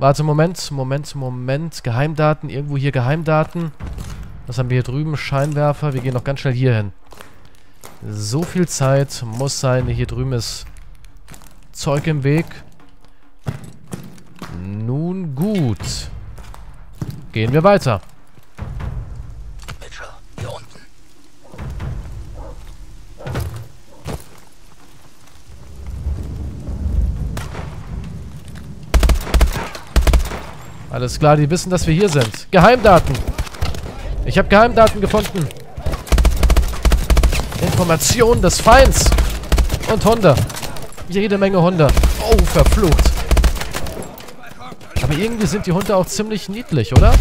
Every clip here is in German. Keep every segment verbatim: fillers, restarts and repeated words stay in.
Warte, Moment, Moment, Moment. Geheimdaten, irgendwo hier Geheimdaten. Was haben wir hier drüben? Scheinwerfer. Wir gehen noch ganz schnell hier hin. So viel Zeit muss sein. Hier drüben ist Zeug im Weg. Nun gut. Gehen wir weiter. Mitchell, hier unten. Alles klar, die wissen, dass wir hier sind. Geheimdaten. Ich habe Geheimdaten gefunden. Informationen des Feinds. Und Hunde. Jede Menge Hunde. Oh, verflucht. Aber irgendwie sind die Hunde auch ziemlich niedlich, oder?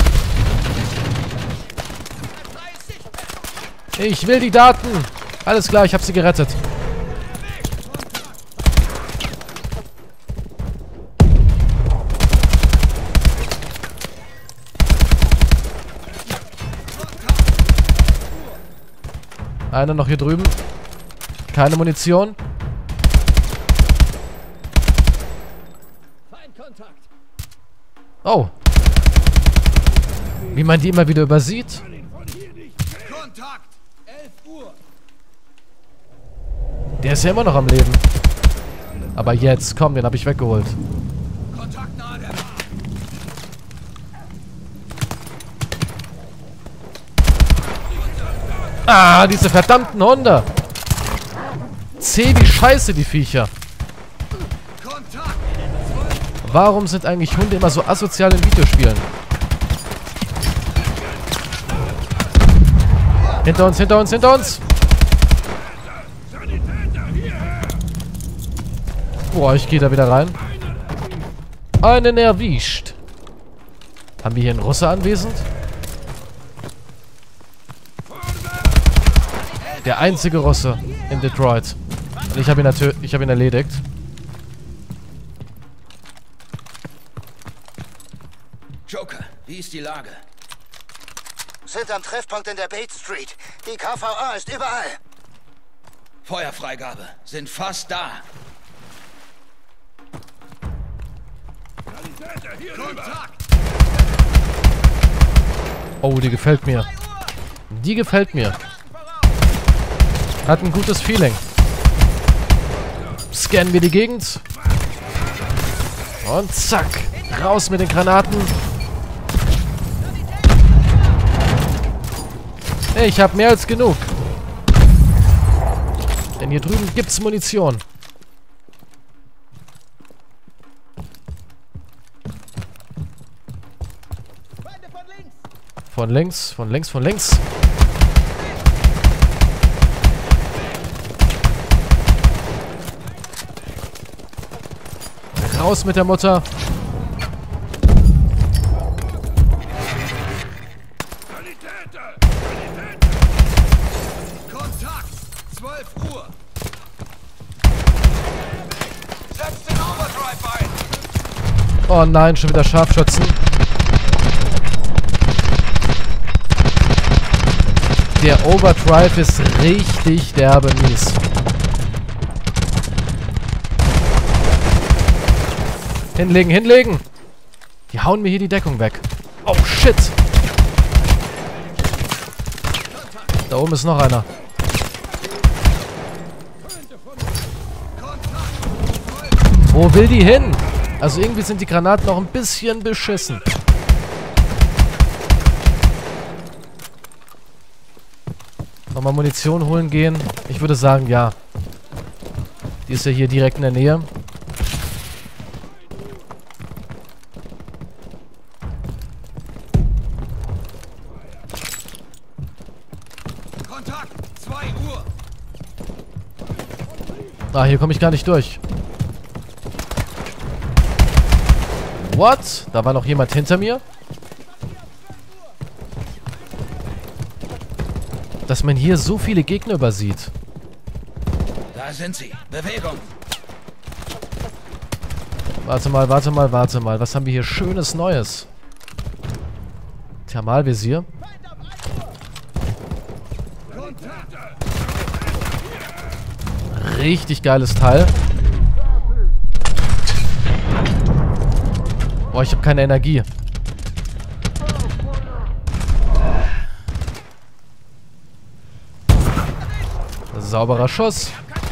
Ich will die Daten. Alles klar, ich habe sie gerettet. Einer noch hier drüben. Keine Munition. Oh. Wie man die immer wieder übersieht. Kontakt! elf Uhr! Der ist ja immer noch am Leben. Aber jetzt, komm, den habe ich weggeholt. Kontakt nahe der Bar. Ah, diese verdammten Hunde. Zäh wie Scheiße, die Viecher. Kontakt! Warum sind eigentlich Hunde immer so asozial in Videospielen? Hinter uns, hinter uns, hinter uns! Boah, ich gehe da wieder rein. Einen erwischt. Haben wir hier einen Russe anwesend? Der einzige Russe in Detroit. Und ich habe ihn natürlich, ich habe ihn erledigt. Joker, wie ist die Lage? Sind am Treffpunkt in der Bates Street. Die K V A ist überall. Feuerfreigabe. Sind fast da. Kontakt! Oh, die gefällt mir. Die gefällt mir. Hat ein gutes Feeling. Scannen wir die Gegend. Und zack. Raus mit den Granaten. Ich habe mehr als genug. Denn hier drüben gibt's Munition. Von links, von links, von links. Raus mit der Mutter. Kontakt! zwölf Uhr! Setz den Overdrive ein! Oh nein, schon wieder Scharfschützen. Der Overdrive ist richtig derbe mies. Hinlegen, hinlegen! Die hauen mir hier die Deckung weg. Oh shit! Da oben ist noch einer. Wo will die hin? Also irgendwie sind die Granaten noch ein bisschen beschissen. Nochmal Munition holen gehen. Ich würde sagen, ja. Die ist ja hier direkt in der Nähe. Kontakt! zwei Uhr! Ah, hier komme ich gar nicht durch. What? Da war noch jemand hinter mir? Dass man hier so viele Gegner übersieht. Da sind sie. Bewegung. Warte mal, warte mal, warte mal. Was haben wir hier Schönes Neues? Thermalvisier. Richtig geiles Teil. Oh, ich habe keine Energie. Sauberer Schuss.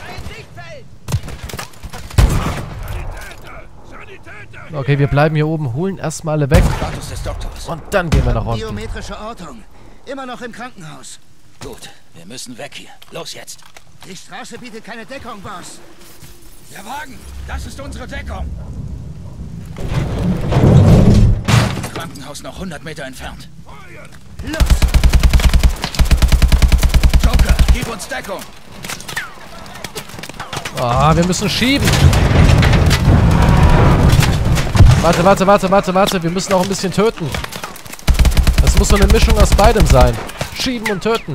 Okay, wir bleiben hier oben, holen erstmal alle weg. Status des Doktors. Und dann gehen wir nach unten. Biometrische Ortung. Immer noch im Krankenhaus. Gut, wir müssen weg hier. Los jetzt. Die Straße bietet keine Deckung, Boss. Der Wagen, das ist unsere Deckung. Krankenhaus noch hundert Meter entfernt. Los! Joker, gib uns Deckung. Ah, wir müssen schieben. Warte, warte, warte, warte, warte. Wir müssen auch ein bisschen töten. Das muss so eine Mischung aus beidem sein. Schieben und töten.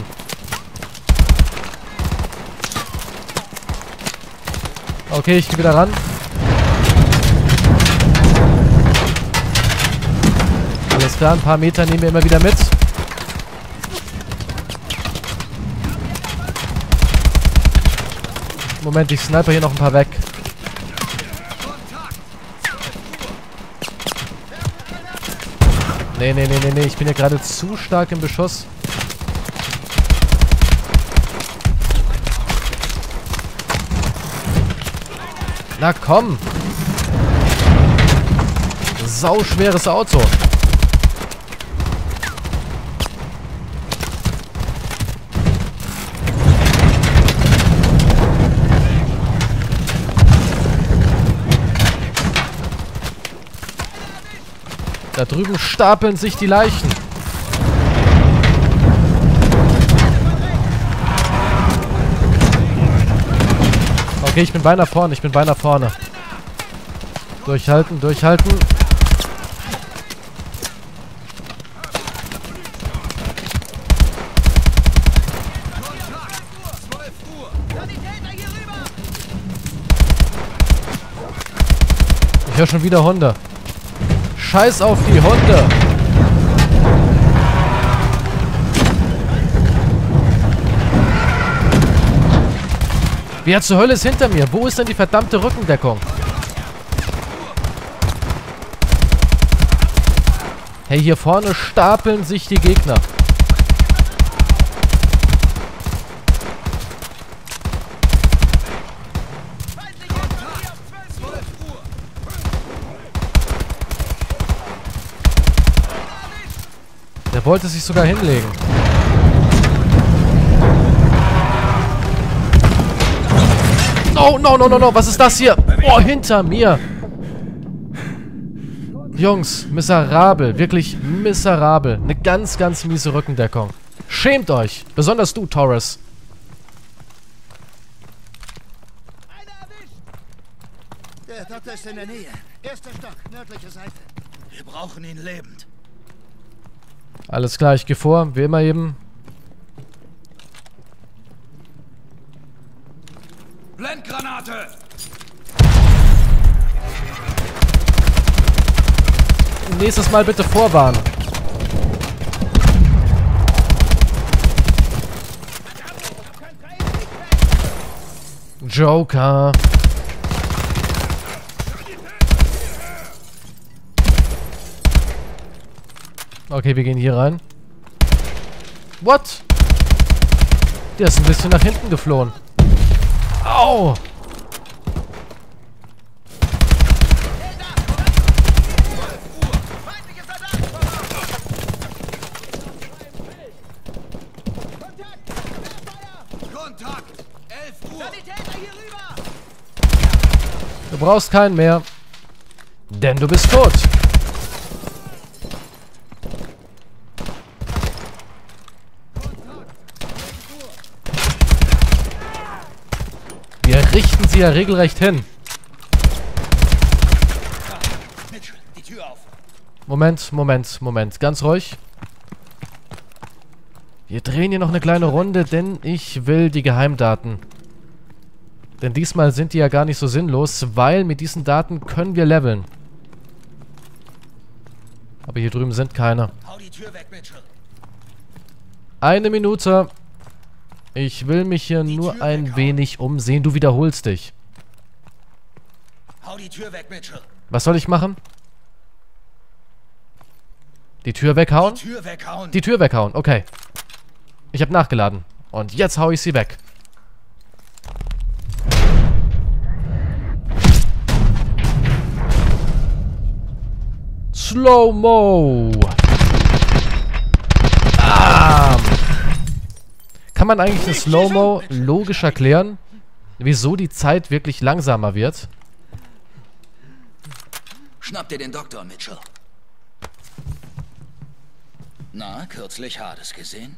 Okay, ich gehe wieder ran. Alles klar, ein paar Meter nehmen wir immer wieder mit. Moment, ich sniper hier noch ein paar weg. Nee, nee, nee, nee, nee. Ich bin hier gerade zu stark im Beschuss. Na komm! Sauschweres Auto. Da drüben stapeln sich die Leichen. Okay, ich bin beinahe vorne, ich bin beinahe vorne. Durchhalten, durchhalten. Ich höre schon wieder Hunde. Scheiß auf die Hunde! Wer zur Hölle ist hinter mir? Wo ist denn die verdammte Rückendeckung? Hey, hier vorne stapeln sich die Gegner. Der wollte sich sogar hinlegen. No, no, no, no, no. Was ist das hier? Oh, hinter mir. Jungs, miserabel. Wirklich miserabel. Eine ganz, ganz miese Rückendeckung. Schämt euch. Besonders du, Torres. Der Doktor ist in der Nähe. Erster Stock, nördliche Seite. Wir brauchen ihn lebend. Alles klar, ich gehe vor. Wie immer eben. Blendgranate! Nächstes Mal bitte vorwarnen. Joker. Okay, wir gehen hier rein. What? Der ist ein bisschen nach hinten geflohen. Au! Kontakt! elf Uhr! Du brauchst keinen mehr. Denn du bist tot. Wir richten sie ja regelrecht hin. Mitchell, die Tür auf! Moment, Moment, Moment. Ganz ruhig. Wir drehen hier noch eine kleine Runde, denn ich will die Geheimdaten. Denn diesmal sind die ja gar nicht so sinnlos, weil mit diesen Daten können wir leveln. Aber hier drüben sind keine. Hau die Tür weg, Mitchell! Eine Minute. Ich will mich hier nur ein wenig umsehen. Du wiederholst dich. Hau die Tür weg, Mitchell! Was soll ich machen? Die Tür weghauen? Die Tür weghauen. Die Tür weghauen, okay. Ich habe nachgeladen. Und jetzt hau ich sie weg. Slow-Mo. Ah. Kann man eigentlich das Slow-Mo logisch erklären, wieso die Zeit wirklich langsamer wird? Schnapp dir den Doktor, Mitchell. Na, kürzlich Hades gesehen?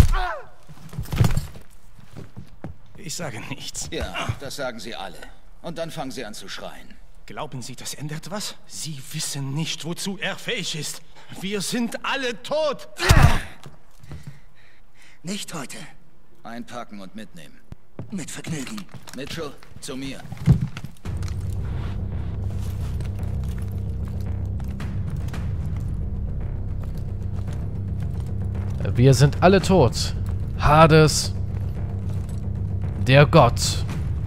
Ich sage nichts. Ja, das sagen sie alle. Und dann fangen sie an zu schreien. Glauben Sie, das ändert was? Sie wissen nicht, wozu er fähig ist. Wir sind alle tot. Nicht heute. Einpacken und mitnehmen. Mit Vergnügen. Mitchell, zu mir. Wir sind alle tot. Hades, der Gott.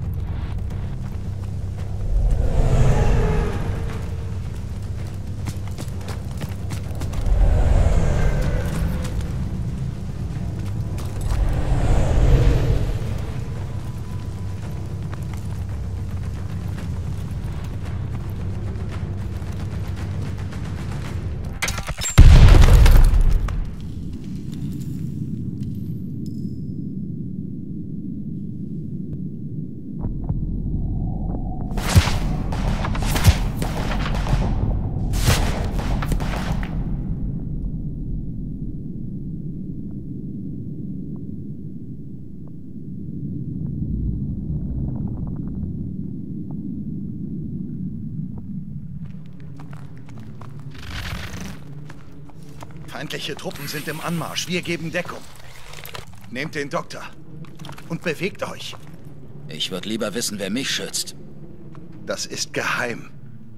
Feindliche Truppen sind im Anmarsch. Wir geben Deckung. Nehmt den Doktor und bewegt euch. Ich würde lieber wissen, wer mich schützt. Das ist geheim.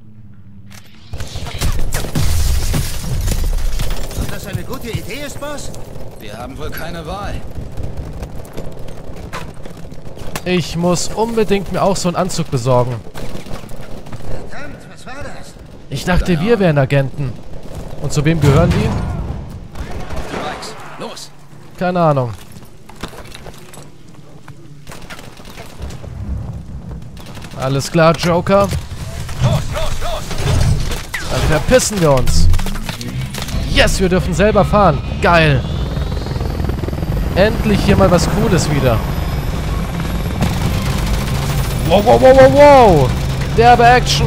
Ob das eine gute Idee ist, Boss? Wir haben wohl keine Wahl. Ich muss unbedingt mir auch so einen Anzug besorgen. Verdammt, was war das? Ich dachte, wir wären Agenten. Und zu wem gehören die? Die Bikes. Los! Keine Ahnung. Alles klar, Joker. Los, los, los! Dann verpissen wir uns. Yes, wir dürfen selber fahren. Geil. Endlich hier mal was Cooles wieder. Wow, wow, wow, wow, wow. Derbe Action.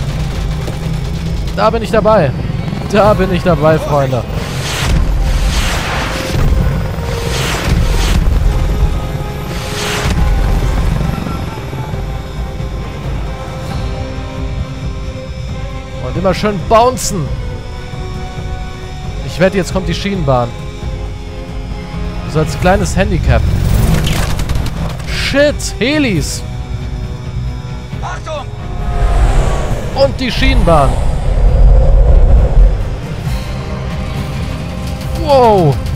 Da bin ich dabei. Da bin ich dabei, Freunde. Und immer schön bouncen. Ich wette, jetzt kommt die Schienenbahn. So als kleines Handicap. Shit, Helis. Achtung! Und die Schienenbahn. Wow.